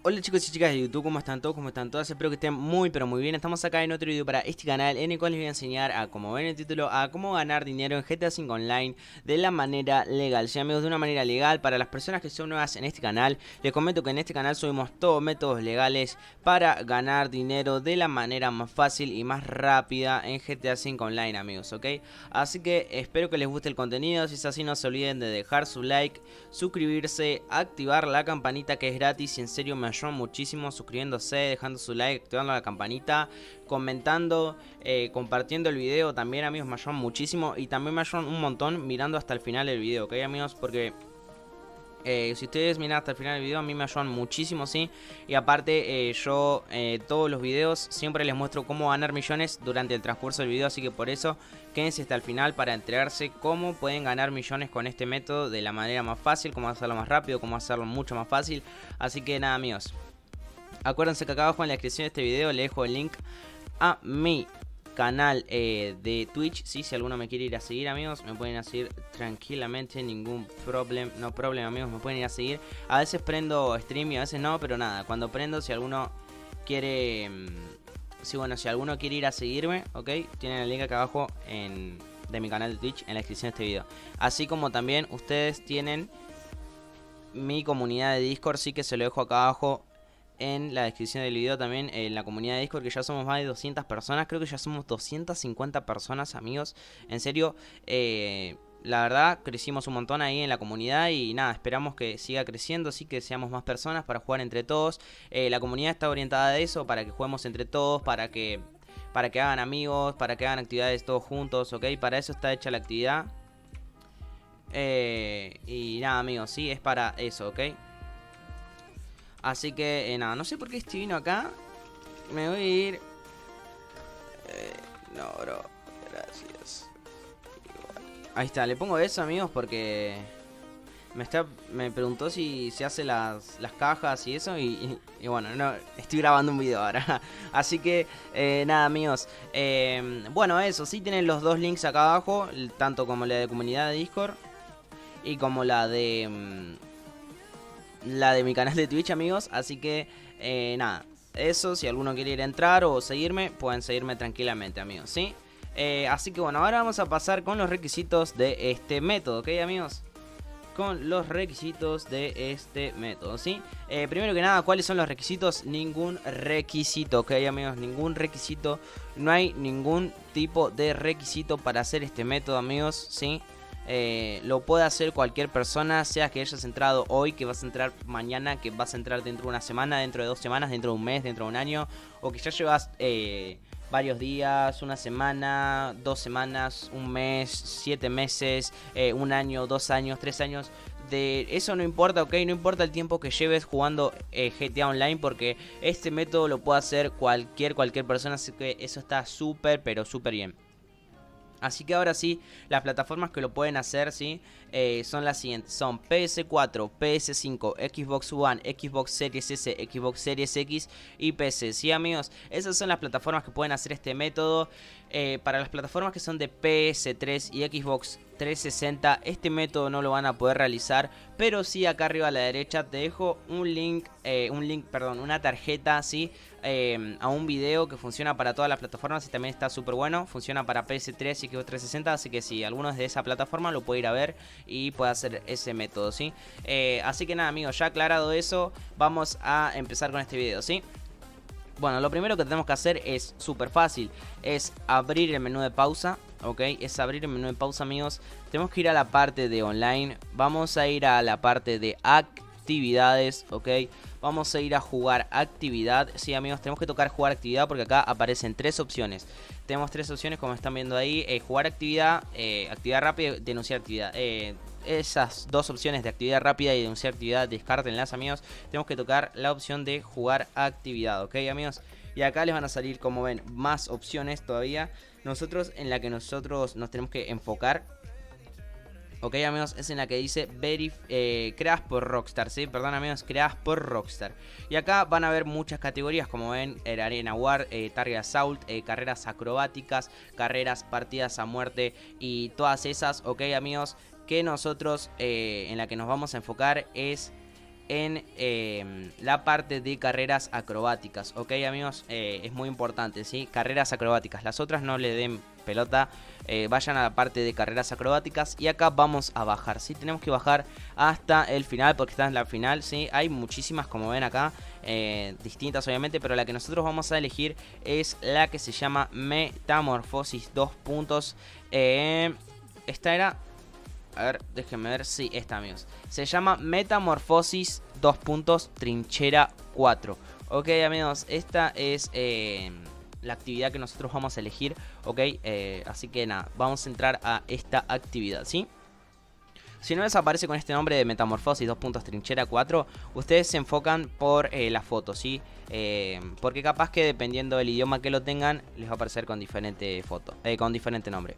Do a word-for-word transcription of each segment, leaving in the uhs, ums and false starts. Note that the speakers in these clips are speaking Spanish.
Hola chicos y chicas de YouTube, ¿cómo están todos? ¿Cómo están todas? Espero que estén muy pero muy bien. Estamos acá en otro video para este canal en el cual les voy a enseñar a, como ven en el título, a cómo ganar dinero en G T A cinco Online de la manera legal. Sí amigos, de una manera legal. Para las personas que son nuevas en este canal, les comento que en este canal subimos todos métodos legales para ganar dinero de la manera más fácil y más rápida en G T A cinco Online, amigos, ¿ok? Así que espero que les guste el contenido. Si es así, no se olviden de dejar su like, suscribirse, activar la campanita que es gratis y en serio me ayudan muchísimo suscribiéndose, dejando su like, activando la campanita, comentando, eh, compartiendo el video también, amigos, me ayudan muchísimo y también me ayudan un montón mirando hasta el final del video, ¿ok, amigos? Porque Eh, si ustedes miran hasta el final del video, a mí me ayudan muchísimo, ¿sí? Y aparte, eh, yo eh, todos los videos siempre les muestro cómo ganar millones durante el transcurso del video. Así que por eso, quédense hasta el final para enterarse cómo pueden ganar millones con este método de la manera más fácil, cómo hacerlo más rápido, cómo hacerlo mucho más fácil. Así que nada, amigos, acuérdense que acá abajo en la descripción de este video les dejo el link a mi canal eh, de Twitch, ¿sí? Si alguno me quiere ir a seguir, amigos, me pueden ir a seguir tranquilamente, ningún problema, no problema, amigos, me pueden ir a seguir. A veces prendo stream y a veces no, pero nada, cuando prendo, si alguno quiere, si bueno, si alguno quiere ir a seguirme, ok, tienen el link acá abajo en, de mi canal de Twitch en la descripción de este video. Así como también ustedes tienen mi comunidad de Discord, sí, que se lo dejo acá abajo en la descripción del video también, en la comunidad de Discord, que ya somos más de doscientas personas. Creo que ya somos doscientas cincuenta personas, amigos. En serio, eh, la verdad, crecimos un montón ahí en la comunidad. Y nada, esperamos que siga creciendo, así que seamos más personas para jugar entre todos. eh, La comunidad está orientada a eso, para que juguemos entre todos, para que, para que hagan amigos, para que hagan actividades todos juntos, ok. Para eso está hecha la actividad. eh, Y nada, amigos, sí, es para eso, ok. Así que, eh, nada, no sé por qué estoy vino acá. Me voy a ir. Eh, no, bro. Gracias. Ahí está, le pongo eso, amigos, porque me está me preguntó si se hace las, las cajas y eso. Y, y, y bueno, no, estoy grabando un video ahora. Así que, eh, nada, amigos. Eh, bueno, eso, sí tienen los dos links acá abajo. Tanto como la de comunidad de Discord y como la de... Mmm, la de mi canal de Twitch, amigos. Así que, eh, nada, eso, si alguno quiere ir a entrar o seguirme, pueden seguirme tranquilamente, amigos, ¿sí? Eh, así que bueno, ahora vamos a pasar con los requisitos de este método, ¿ok, amigos? Con los requisitos de este método, ¿sí? Eh, primero que nada, ¿cuáles son los requisitos? Ningún requisito, ¿ok, amigos? Ningún requisito, no hay ningún tipo de requisito para hacer este método, amigos, ¿sí? Eh, lo puede hacer cualquier persona, sea que hayas entrado hoy, que vas a entrar mañana, que vas a entrar dentro de una semana, dentro de dos semanas, dentro de un mes, dentro de un año, o que ya llevas eh, varios días, una semana, dos semanas, un mes, siete meses, eh, un año, dos años, tres años. De eso no importa, ok, no importa el tiempo que lleves jugando eh, G T A Online, porque este método lo puede hacer cualquier, cualquier persona, así que eso está súper, pero súper bien. Así que ahora sí, las plataformas que lo pueden hacer, ¿sí? Eh, son las siguientes. Son P S cuatro, P S cinco, Xbox One, Xbox Series S, Xbox Series X y P C. ¿Sí, amigos? Esas son las plataformas que pueden hacer este método. Eh, para las plataformas que son de P S tres y Xbox trescientos sesenta, este método no lo van a poder realizar. Pero sí, acá arriba a la derecha te dejo un link, eh, un link, perdón, una tarjeta, ¿sí? Eh, a un video que funciona para todas las plataformas y también está súper bueno. Funciona para P S tres y Xbox trescientos sesenta, así que si alguno es de esa plataforma lo puede ir a ver y puede hacer ese método, ¿sí? Eh, así que nada, amigos, ya aclarado eso, vamos a empezar con este video, ¿sí? Bueno, lo primero que tenemos que hacer es súper fácil, es abrir el menú de pausa, ¿ok? Es abrir el menú de pausa, amigos. Tenemos que ir a la parte de online, vamos a ir a la parte de actividades, ¿ok? Vamos a ir a jugar actividad. Sí, amigos, tenemos que tocar jugar actividad porque acá aparecen tres opciones. Tenemos tres opciones, como están viendo ahí. Eh, jugar actividad, eh, actividad rápida y denunciar actividad. Eh, esas dos opciones de actividad rápida y denunciar actividad, descártenlas, amigos. Tenemos que tocar la opción de jugar actividad, ¿ok, amigos? Y acá les van a salir, como ven, más opciones todavía. Nosotros, en la que nosotros nos tenemos que enfocar, ok, amigos, es en la que dice verif eh, creadas por Rockstar, ¿sí? Perdón, amigos, creadas por Rockstar. Y acá van a ver muchas categorías, como ven, el Arena War, eh, Target Assault, eh, carreras acrobáticas, carreras partidas a muerte y todas esas, ok, amigos, que nosotros eh, en la que nos vamos a enfocar es en eh, la parte de carreras acrobáticas, ok amigos, eh, es muy importante, ¿sí? Carreras acrobáticas, las otras no le den pelota, eh, vayan a la parte de carreras acrobáticas y acá vamos a bajar, ¿sí? Tenemos que bajar hasta el final porque está en la final, ¿sí? Hay muchísimas como ven acá, eh, distintas obviamente, pero la que nosotros vamos a elegir es la que se llama Metamorfosis dos puntos, eh, esta era... A ver, déjenme ver, sí, esta amigos. Se llama Metamorfosis dos puntos Trinchera cuatro. Ok amigos, esta es eh, la actividad que nosotros vamos a elegir. Ok, eh, así que nada, vamos a entrar a esta actividad, ¿sí? Si no les aparece con este nombre de Metamorfosis dos puntos Trinchera cuatro, ustedes se enfocan por eh, la foto, ¿sí? Eh, porque capaz que dependiendo del idioma que lo tengan, les va a aparecer con diferente foto, eh, con diferente nombre.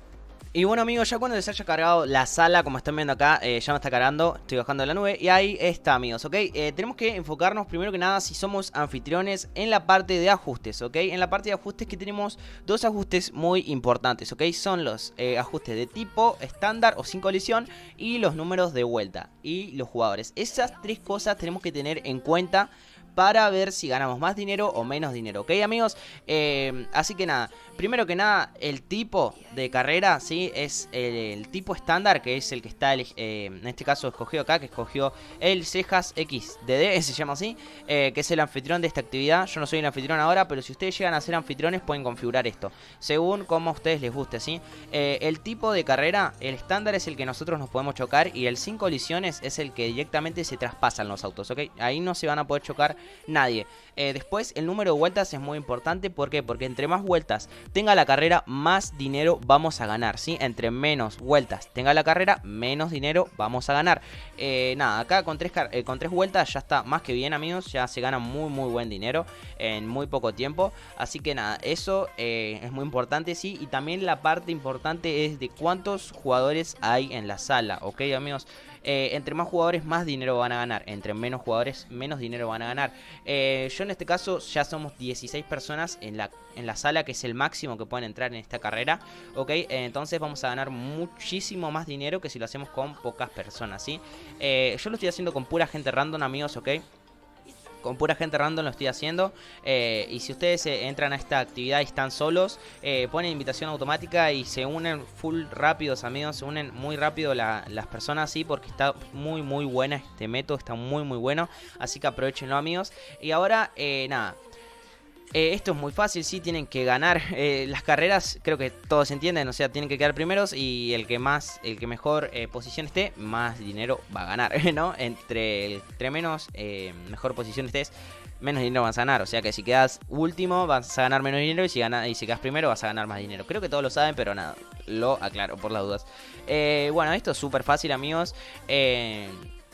Y bueno amigos, ya cuando les haya cargado la sala, como están viendo acá, eh, ya me está cargando, estoy bajando de la nube y ahí está amigos, ok. Eh, tenemos que enfocarnos primero que nada si somos anfitriones en la parte de ajustes, ok. En la parte de ajustes que tenemos dos ajustes muy importantes, ok. Son los eh, ajustes de tipo, estándar o sin colisión y los números de vuelta y los jugadores. Esas tres cosas tenemos que tener en cuenta para ver si ganamos más dinero o menos dinero, ¿ok amigos? Eh, así que nada, primero que nada, el tipo de carrera, ¿sí? Es el, el tipo estándar, que es el que está, eh, en este caso escogido acá, que escogió el Cejas X D D, se llama así, eh, que es el anfitrión de esta actividad. Yo no soy el anfitrión ahora, pero si ustedes llegan a ser anfitriones pueden configurar esto, según como a ustedes les guste, ¿sí? Eh, el tipo de carrera, el estándar es el que nosotros nos podemos chocar y el sin colisiones es el que directamente se traspasan los autos, ¿ok? Ahí no se van a poder chocar nadie. Eh, después el número de vueltas es muy importante. ¿Por qué? Porque entre más vueltas tenga la carrera, más dinero vamos a ganar, ¿sí? Entre menos vueltas tenga la carrera, menos dinero vamos a ganar. eh, Nada, acá con tres, eh, con tres vueltas ya está más que bien amigos. Ya se gana muy muy buen dinero en muy poco tiempo. Así que nada, eso eh, es muy importante, ¿sí? Y también la parte importante es de cuántos jugadores hay en la sala, ¿ok amigos? Eh, entre más jugadores más dinero van a ganar, entre menos jugadores menos dinero van a ganar. eh, Yo en este caso ya somos dieciséis personas en la, en la sala, que es el máximo que pueden entrar en esta carrera, ok. eh, Entonces vamos a ganar muchísimo más dinero que si lo hacemos con pocas personas, ¿sí? Eh, yo lo estoy haciendo con pura gente random amigos, ok. Con pura gente random lo estoy haciendo. eh, Y si ustedes eh, entran a esta actividad y están solos, eh, ponen invitación automática y se unen full rápidos amigos. Se unen muy rápido la, las personas, sí, porque está muy muy buena este método. Está muy muy bueno, así que aprovechenlo amigos. Y ahora, eh, nada, Eh, esto es muy fácil, sí, tienen que ganar eh, las carreras, creo que todos entienden, o sea, tienen que quedar primeros y el que más, el que mejor eh, posición esté, más dinero va a ganar, ¿no? Entre, entre menos, eh, mejor posición estés, menos dinero vas a ganar, o sea que si quedas último vas a ganar menos dinero y si, gana, y si quedas primero vas a ganar más dinero. Creo que todos lo saben, pero nada, lo aclaro por las dudas. Eh, bueno, esto es súper fácil amigos, eh,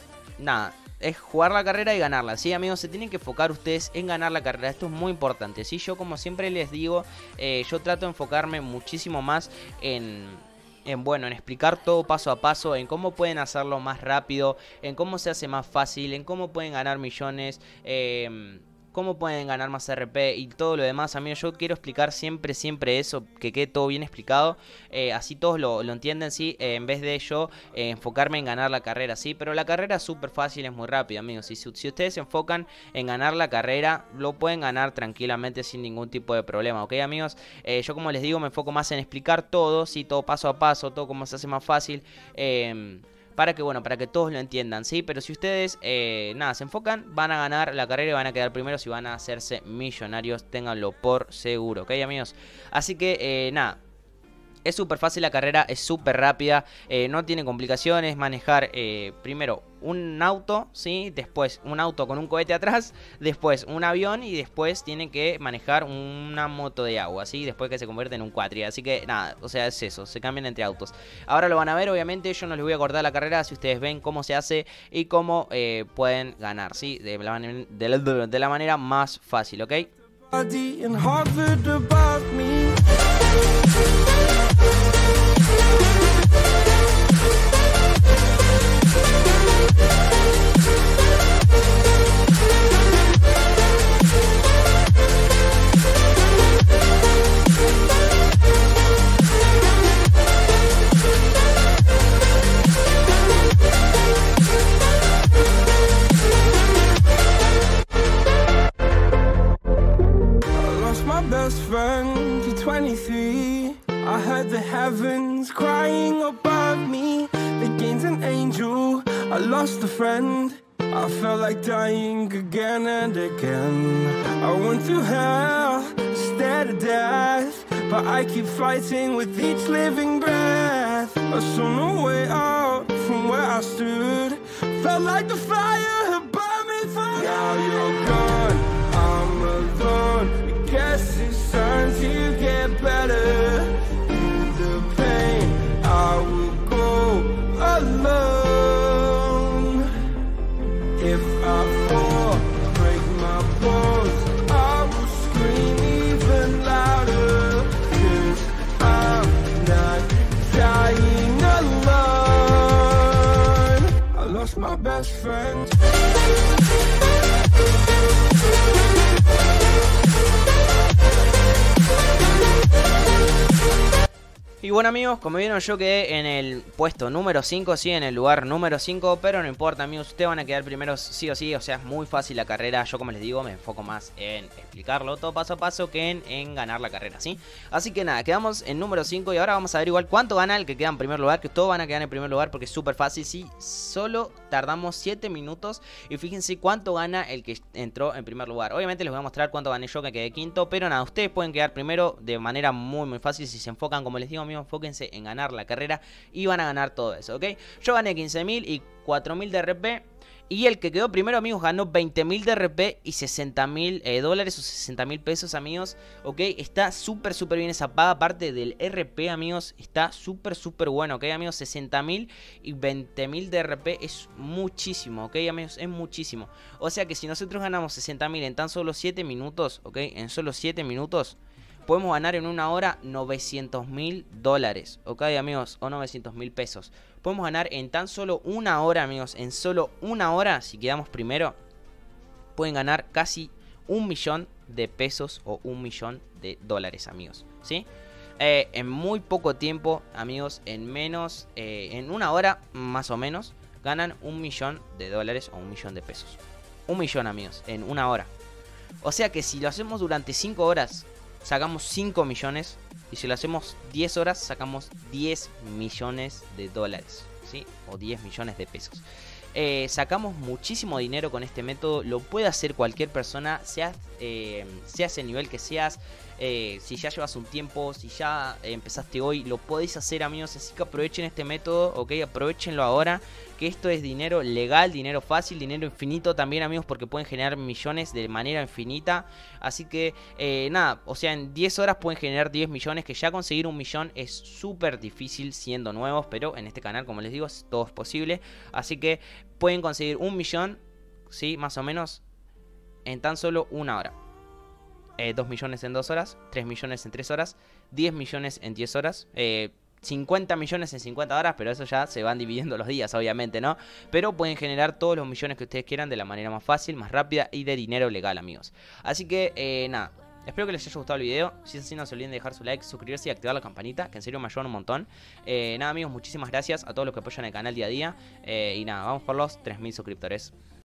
nada. Es jugar la carrera y ganarla, ¿sí amigos? Se tienen que enfocar ustedes en ganar la carrera. Esto es muy importante, ¿sí? Yo como siempre les digo, eh, yo trato de enfocarme muchísimo más en... En, bueno, en explicar todo paso a paso, en cómo pueden hacerlo más rápido, en cómo se hace más fácil, en cómo pueden ganar millones, eh, cómo pueden ganar más R P y todo lo demás, amigos. Yo quiero explicar siempre, siempre eso, que quede todo bien explicado, eh, así todos lo, lo entienden, ¿sí? Eh, en vez de yo eh, enfocarme en ganar la carrera, ¿sí? Pero la carrera es súper fácil, es muy rápida, amigos. Y si, si ustedes se enfocan en ganar la carrera, lo pueden ganar tranquilamente sin ningún tipo de problema, ¿ok, amigos? Eh, yo, como les digo, me enfoco más en explicar todo, ¿sí? Todo paso a paso, todo cómo se hace más fácil, eh... para que, bueno, para que todos lo entiendan, ¿sí? Pero si ustedes, eh, nada, se enfocan, van a ganar la carrera y van a quedar primeros y van a hacerse millonarios, ténganlo por seguro, ¿ok, amigos? Así que, eh, nada. Es súper fácil la carrera, es súper rápida, eh, no tiene complicaciones. Manejar eh, primero un auto, ¿sí? Después un auto con un cohete atrás, después un avión y después tienen que manejar una moto de agua, ¿sí? Después que se convierte en un cuatri. Así que nada, o sea, es eso, se cambian entre autos. Ahora lo van a ver, obviamente, yo no les voy a cortar la carrera si ustedes ven cómo se hace y cómo eh, pueden ganar, ¿sí? De la, de, la, de la manera más fácil, ¿ok? twenty-three, I heard the heavens crying above me. The gain's an angel, I lost a friend. I felt like dying again and again. I went through hell, stared at death, but I keep fighting with each living breath. I saw no way out from where I stood. Felt like the fire had burned me through. Now you're gone, I'm alone. I guess it's time to get better. In the pain, I will go alone. If I fall, break my bones, I will scream even louder. Cause I'm not dying alone. I lost my best friend. Y bueno amigos, como vieron yo quedé en el puesto número cinco, sí, en el lugar número cinco, pero no importa amigos, ustedes van a quedar primeros sí o sí, o sea, es muy fácil la carrera, yo como les digo, me enfoco más en explicarlo todo paso a paso que en, en ganar la carrera, ¿sí? Así que nada, quedamos en número cinco y ahora vamos a ver igual cuánto gana el que queda en primer lugar, que todos van a quedar en primer lugar porque es súper fácil, sí, solo tardamos siete minutos y fíjense cuánto gana el que entró en primer lugar. Obviamente les voy a mostrar cuánto gané yo que quedé quinto, pero nada, ustedes pueden quedar primero de manera muy muy fácil si se enfocan, como les digo amigos, enfóquense en ganar la carrera y van a ganar todo eso, ¿ok? Yo gané quince mil y cuatro mil de R P. Y el que quedó primero, amigos, ganó veinte mil de R P y sesenta mil eh, dólares o sesenta mil pesos, amigos. Ok, está súper, súper bien esa paga. Aparte del R P, amigos, está súper, súper bueno. Ok, amigos, sesenta mil y veinte mil de R P es muchísimo. Ok, amigos, es muchísimo. O sea que si nosotros ganamos sesenta mil en tan solo siete minutos, ok, en solo siete minutos, podemos ganar en una hora novecientos mil dólares, ok amigos, o novecientos mil pesos. Podemos ganar en tan solo una hora, amigos, en solo una hora, si quedamos primero, pueden ganar casi un millón de pesos o un millón de dólares, amigos, ¿sí? Eh, en muy poco tiempo, amigos, en menos, eh, en una hora más o menos, ganan un millón de dólares o un millón de pesos. Un millón, amigos, en una hora. O sea que si lo hacemos durante cinco horas, sacamos cinco millones. Y si lo hacemos diez horas, sacamos diez millones de dólares, ¿sí? O diez millones de pesos. Eh, sacamos muchísimo dinero con este método. Lo puede hacer cualquier persona, seas, eh, seas el nivel que seas. Eh, si ya llevas un tiempo, si ya eh, empezaste hoy, lo podéis hacer, amigos. Así que aprovechen este método, ok, aprovechenlo ahora, que esto es dinero legal, dinero fácil, dinero infinito también, amigos, porque pueden generar millones de manera infinita. Así que eh, nada, o sea, en diez horas pueden generar diez millones, que ya conseguir un millón es súper difícil siendo nuevos, pero en este canal, como les digo, todo es posible. Así que pueden conseguir un millón, sí, más o menos, en tan solo una hora. Eh, dos millones en dos horas, tres millones en tres horas, diez millones en diez horas, eh, cincuenta millones en cincuenta horas, pero eso ya se van dividiendo los días, obviamente, ¿no? Pero pueden generar todos los millones que ustedes quieran de la manera más fácil, más rápida y de dinero legal, amigos. Así que, eh, nada. Espero que les haya gustado el video. Si es así, no se olviden de dejar su like, suscribirse y activar la campanita, que en serio me ayudan un montón. Eh, nada, amigos, muchísimas gracias a todos los que apoyan el canal día a día. Eh, y nada, vamos por los tres mil suscriptores.